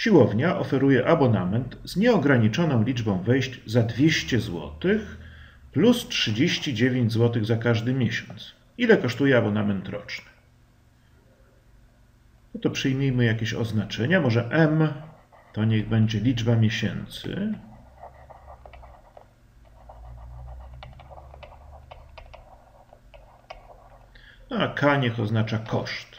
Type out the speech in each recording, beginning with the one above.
Siłownia oferuje abonament z nieograniczoną liczbą wejść za 200 zł plus 39 zł za każdy miesiąc. Ile kosztuje abonament roczny? No to przyjmijmy jakieś oznaczenia. Może M to niech będzie liczba miesięcy. No a K niech oznacza koszt.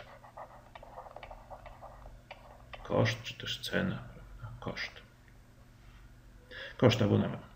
Koszt czy też cena, prawda? Koszt. Koszt abonamentu.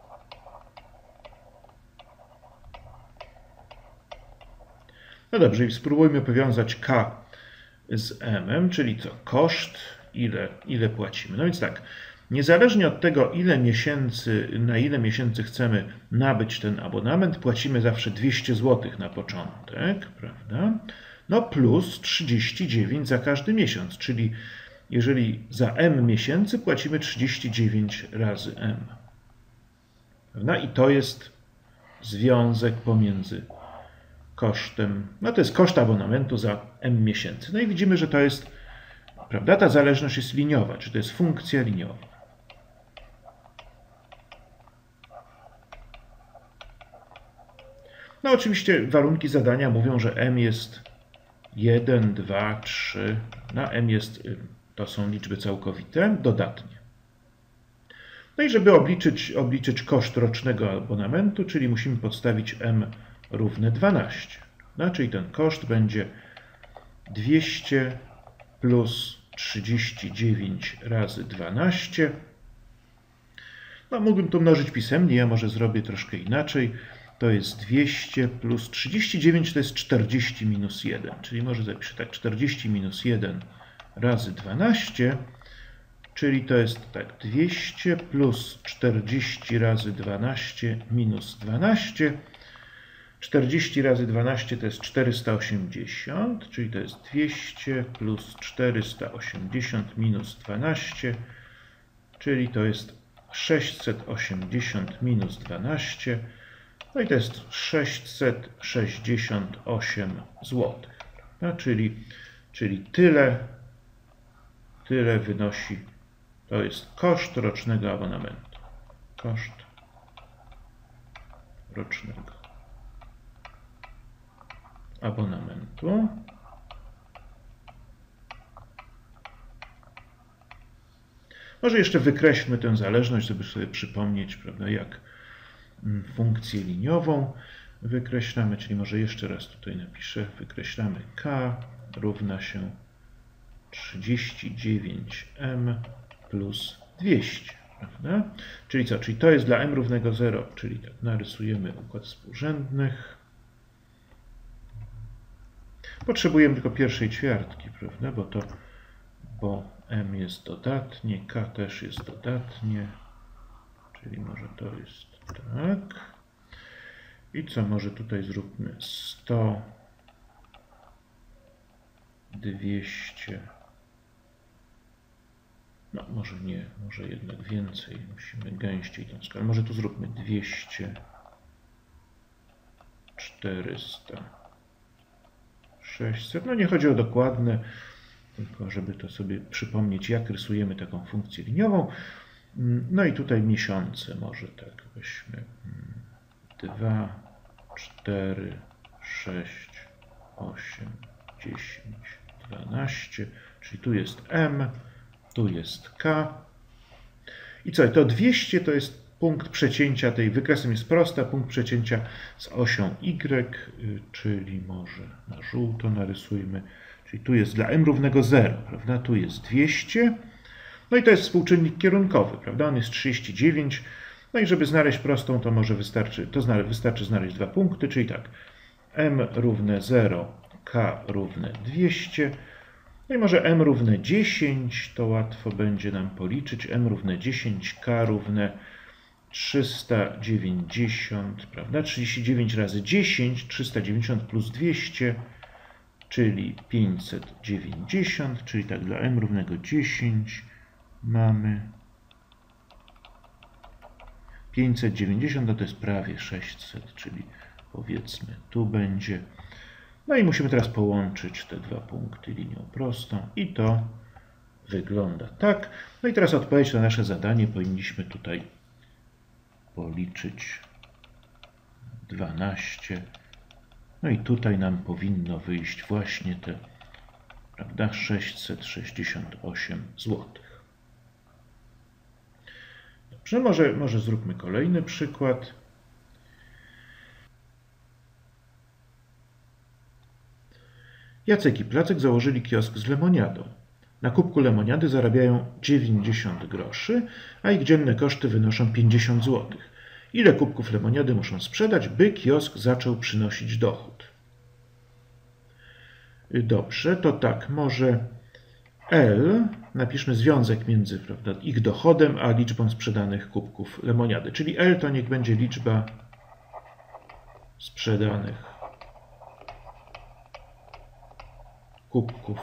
No dobrze, i spróbujmy powiązać K z M, czyli co? Koszt, ile płacimy. No więc tak, niezależnie od tego, na ile miesięcy chcemy nabyć ten abonament, płacimy zawsze 200 zł na początek, prawda? No plus 39 za każdy miesiąc, czyli jeżeli za M miesięcy płacimy 39 razy M. Prawda? I to jest związek pomiędzy kosztem, no to jest koszt abonamentu za M miesięcy. No i widzimy, że to jest, prawda, ta zależność jest liniowa, czy to jest funkcja liniowa. No oczywiście warunki zadania mówią, że M jest 1, 2, 3, na M to są liczby całkowite, dodatnie. No i żeby obliczyć koszt rocznego abonamentu, czyli musimy podstawić M równe 12. No, czyli ten koszt będzie 200 plus 39 razy 12. No, mógłbym to mnożyć pisemnie, ja może zrobię troszkę inaczej. To jest 200 plus 39 to jest 40 minus 1, czyli może zapiszę tak 40 minus 1 razy 12, czyli to jest tak 200 plus 40 razy 12 minus 12. 40 razy 12 to jest 480, czyli to jest 200 plus 480 minus 12, czyli to jest 680 minus 12, no i to jest 668 zł. No, czyli tyle wynosi, to jest koszt rocznego abonamentu. Koszt rocznego abonamentu. Może jeszcze wykreślmy tę zależność, żeby sobie przypomnieć, prawda, jak funkcję liniową wykreślamy, czyli może jeszcze raz tutaj napiszę, wykreślamy K równa się 39M plus 200, prawda? Czyli co? Czyli to jest dla M równego 0, czyli tak, narysujemy układ współrzędnych. Potrzebujemy tylko pierwszej ćwiartki, prawda? Bo M jest dodatnie, K też jest dodatnie, czyli może to jest tak. I co, może tutaj zróbmy 100, 200, no może nie, może jednak więcej, musimy gęściej tą skalę. Może tu zróbmy 200, 400, 600, no nie chodzi o dokładne, tylko żeby to sobie przypomnieć, jak rysujemy taką funkcję liniową. No i tutaj miesiące, może tak weźmy 2, 4, 6, 8, 10, 12, czyli tu jest M, tu jest K. I co, to 200 to jest punkt przecięcia, tej wykresem jest prosta, punkt przecięcia z osią Y, czyli może na żółto narysujmy, czyli tu jest dla M równego 0, prawda, tu jest 200, no i to jest współczynnik kierunkowy, prawda, on jest 39, no i żeby znaleźć prostą, to może wystarczy znaleźć dwa punkty, czyli tak, M równe 0, K równe 200, no i może M równe 10, to łatwo będzie nam policzyć, M równe 10, K równe 390, prawda, 39 razy 10, 390 plus 200, czyli 590, czyli tak dla M równego 10 mamy 590, no to jest prawie 600, czyli powiedzmy tu będzie. No i musimy teraz połączyć te dwa punkty linią prostą i to wygląda tak. No i teraz odpowiedź na nasze zadanie powinniśmy tutaj policzyć 12. No i tutaj nam powinno wyjść właśnie te, prawda, 668 zł. Dobrze, może zróbmy kolejny przykład. Jacek i Placek założyli kiosk z lemoniadą. Na kubku lemoniady zarabiają 90 groszy, a ich dzienne koszty wynoszą 50 zł. Ile kubków lemoniady muszą sprzedać, by kiosk zaczął przynosić dochód? Dobrze, to tak, może L, napiszmy związek między, prawda, ich dochodem a liczbą sprzedanych kubków lemoniady. Czyli L to niech będzie liczba sprzedanych kubków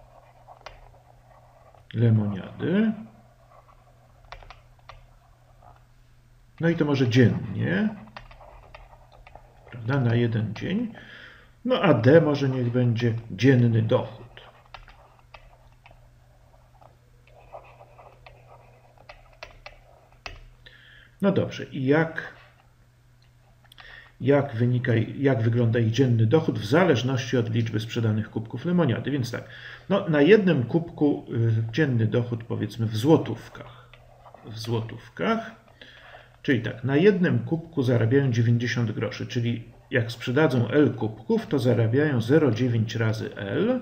lemoniady. No i to może dziennie, prawda, na jeden dzień. No a D może niech będzie dzienny dochód. No dobrze, i jak wygląda ich dzienny dochód w zależności od liczby sprzedanych kubków lemoniady? Więc tak, no na jednym kubku dzienny dochód powiedzmy w złotówkach. Czyli tak, na jednym kubku zarabiają 90 groszy, czyli jak sprzedadzą L kubków, to zarabiają 0,9 razy L,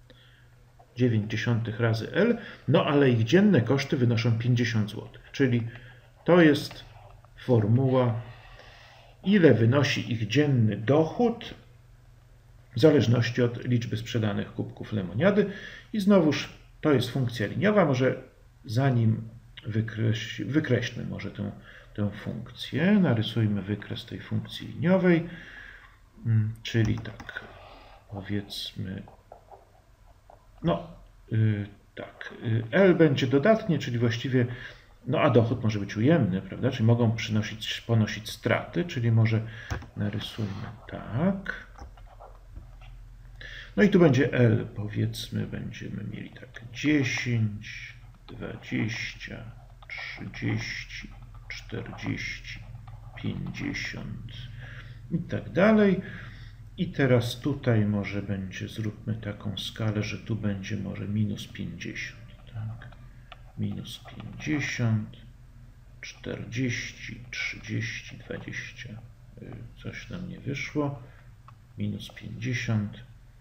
0,9 razy L, no ale ich dzienne koszty wynoszą 50 zł, czyli to jest formuła, ile wynosi ich dzienny dochód w zależności od liczby sprzedanych kubków lemoniady. I znowuż to jest funkcja liniowa. Może zanim wykreślmy może tę funkcję, narysujmy wykres tej funkcji liniowej, czyli tak, powiedzmy, no tak, L będzie dodatnie, czyli właściwie, no a dochód może być ujemny, prawda, czyli mogą ponosić straty, czyli może narysujmy tak. No i tu będzie L, powiedzmy, będziemy mieli tak 10, 20, 30, 40, 50 i tak dalej. I teraz tutaj może będzie, zróbmy taką skalę, że tu będzie może minus 50, tak? Minus 50, 40, 30, 20, coś nam nie wyszło, minus 50,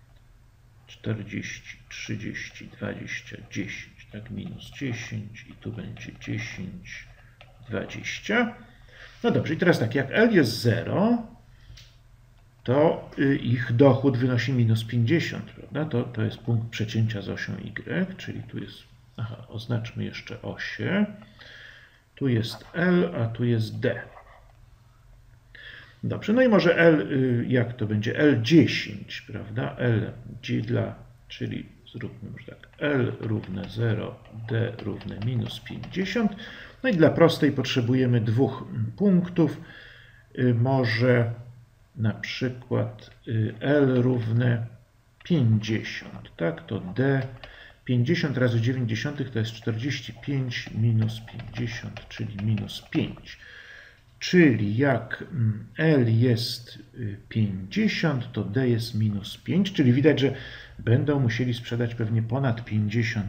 40, 30, 20, 10, tak, minus 10 i tu będzie 10, 20. No dobrze, i teraz tak, jak L jest 0, to ich dochód wynosi minus 50, prawda? To jest punkt przecięcia z osią Y, czyli tu jest, oznaczmy jeszcze osie, tu jest L, a tu jest D. Dobrze, no i może L, jak to będzie? L10, prawda? L czyli zróbmy już tak, L równe 0, D równe minus 50. No i dla prostej potrzebujemy dwóch punktów. Może na przykład L równe 50, tak? To D 50 razy 90 to jest 45 minus 50, czyli minus 5. Czyli jak L jest 50, to D jest minus 5, czyli widać, że będą musieli sprzedać pewnie ponad 50.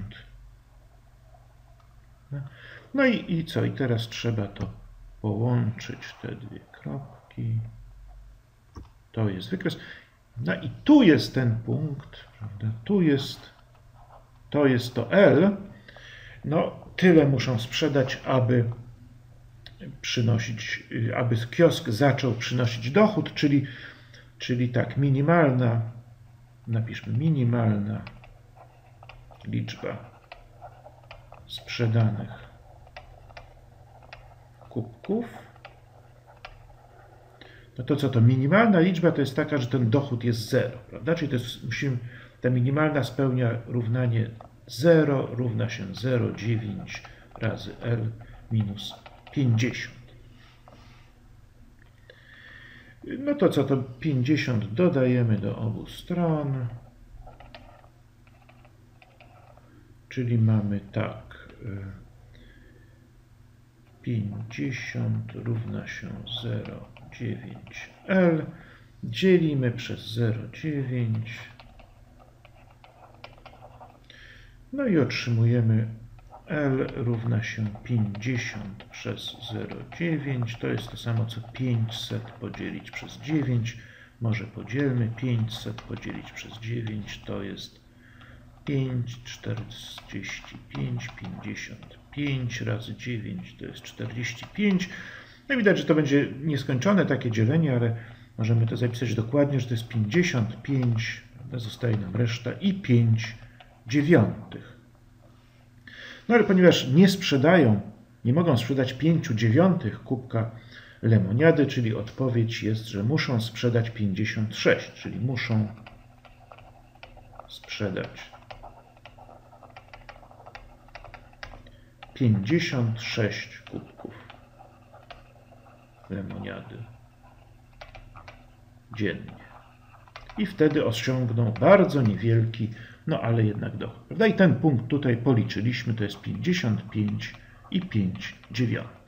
No i co? I teraz trzeba to połączyć, te dwie kropki. To jest wykres. No i tu jest ten punkt, prawda? To jest to L. No tyle muszą sprzedać, aby kiosk zaczął przynosić dochód, czyli tak, minimalna, napiszmy minimalna liczba sprzedanych kubków. No to co to? Minimalna liczba to jest taka, że ten dochód jest 0, prawda? Czyli to jest, ta minimalna spełnia równanie 0 równa się 0,9 razy L minus 50. No to co to? 50 dodajemy do obu stron. Czyli mamy tak, 50 równa się 0,9L, dzielimy przez 0,9, no i otrzymujemy L równa się 50 przez 0,9, to jest to samo co 500 podzielić przez 9, może podzielmy, 500 podzielić przez 9 to jest 5, 45, 55 razy 9 to jest 45. No i widać, że to będzie nieskończone takie dzielenie, ale możemy to zapisać dokładnie, że to jest 55, zostaje nam reszta i 5 dziewiątych. No ale ponieważ nie mogą sprzedać 5 dziewiątych kubka lemoniady, czyli odpowiedź jest, że muszą sprzedać 56, czyli muszą sprzedać 56 kubków lemoniady dziennie. I wtedy osiągną bardzo niewielki, no ale jednak dochód. Prawda? I ten punkt tutaj policzyliśmy, to jest 55 i 5 dziewiątych.